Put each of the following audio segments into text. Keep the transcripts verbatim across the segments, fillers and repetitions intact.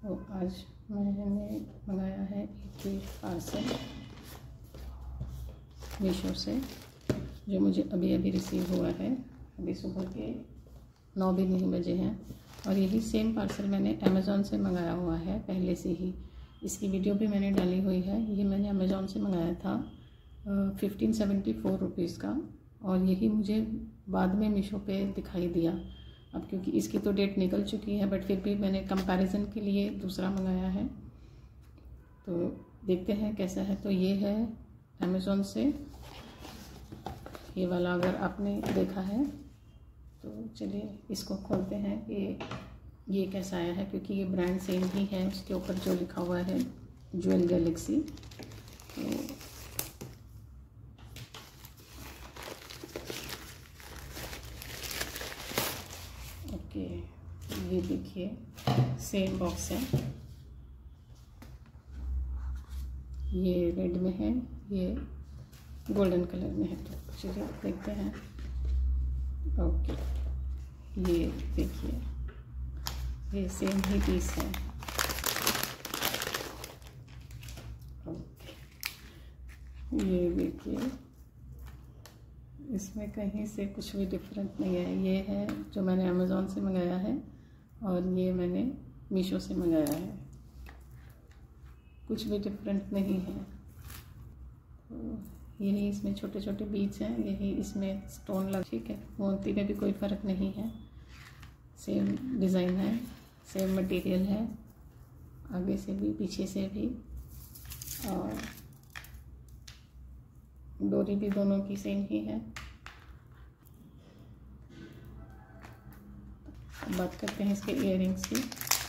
तो आज मैंने मंगाया है एक ही पार्सल मीशो से, जो मुझे अभी अभी रिसीव हुआ है। अभी सुबह के नौ भी नहीं बजे हैं। और यही सेम पार्सल मैंने अमेज़ॉन से मंगाया हुआ है पहले से ही। इसकी वीडियो भी मैंने डाली हुई है। ये मैंने अमेज़ॉन से मंगाया था फिफ्टीन सेवेंटी फोर रुपीज़ का, और यही मुझे बाद में मीशो पे दिखाई दिया। अब क्योंकि इसकी तो डेट निकल चुकी है, बट फिर भी मैंने कंपैरिजन के लिए दूसरा मंगाया है, तो देखते हैं कैसा है। तो ये है अमेज़ॉन से, ये वाला अगर आपने देखा है तो चलिए इसको खोलते हैं कि ये कैसा आया है, क्योंकि ये ब्रांड सेम ही है। उसके ऊपर जो लिखा हुआ है ज्वेल गैलेक्सी, तो ओके ये देखिए सेम बॉक्स है। ये रेड में है, ये गोल्डन कलर में है। तो चलिए देखते हैं। ओके ये देखिए ये सेम ही पीस है। ओके ये देखिए इसमें कहीं से कुछ भी डिफरेंट नहीं है। ये है जो मैंने अमेज़ॉन से मंगाया है, और ये मैंने मीशो से मंगाया है। कुछ भी डिफरेंट नहीं है। तो यही इसमें छोटे छोटे बीच हैं, यही इसमें स्टोन लग, ठीक है। मोती में भी कोई फ़र्क नहीं है, सेम डिज़ाइन है, सेम मटेरियल है, आगे से भी पीछे से भी, और डोरी भी दोनों की सेम ही है। अब बात करते हैं इसके इयररिंग्स की।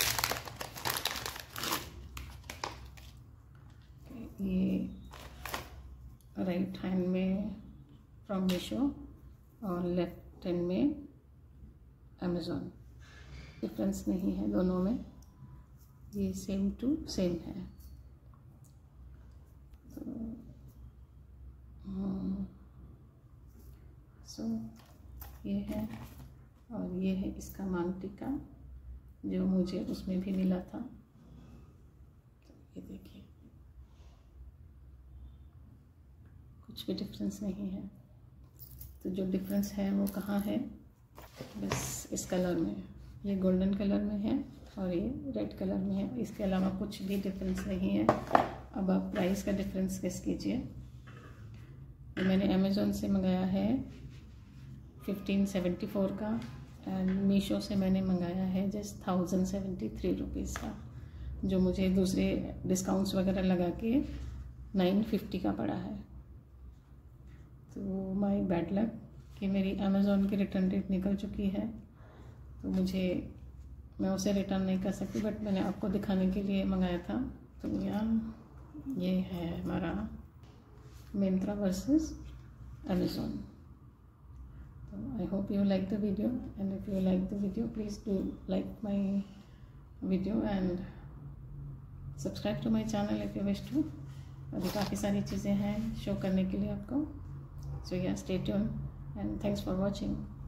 ये राइट हैंड में फ्रॉम मीशो और लेफ्ट हैंड में अमेज़ॉन। डिफरेंस नहीं है दोनों में, ये सेम टू सेम है। तो सो so, ये है, और ये है इसका मांग टीका जो मुझे उसमें भी मिला था। तो ये देखिए कुछ भी डिफरेंस नहीं है। तो जो डिफरेंस है वो कहाँ है, बस इस कलर में। ये गोल्डन कलर में है और ये रेड कलर में है, इसके अलावा कुछ भी डिफरेंस नहीं है। अब आप प्राइस का डिफरेंस गेस कीजिए। ये मैंने अमेज़ॉन से मंगाया है फिफ्टीन सेवेंटी फोर का, एंड मीशो से मैंने मंगाया है just thousand seventy three rupees का, जो मुझे दूसरे डिस्काउंट्स वगैरह लगा के नाइन फिफ्टी का पड़ा है। तो माय बैड लक कि मेरी अमेज़ॉन की रिटर्न डेट निकल चुकी है, तो मुझे मैं उसे रिटर्न नहीं कर सकती, बट मैंने आपको दिखाने के लिए मंगाया था। तो यार ये है हमारा मिंत्रा वर्सेस अमेज़ॉन। तो I hope you like the video, and if you like the video please do like my video and subscribe to my channel if you wish to. अभी काफ़ी सारी चीज़ें हैं शो करने के लिए आपको। So yeah stay tuned and thanks for watching.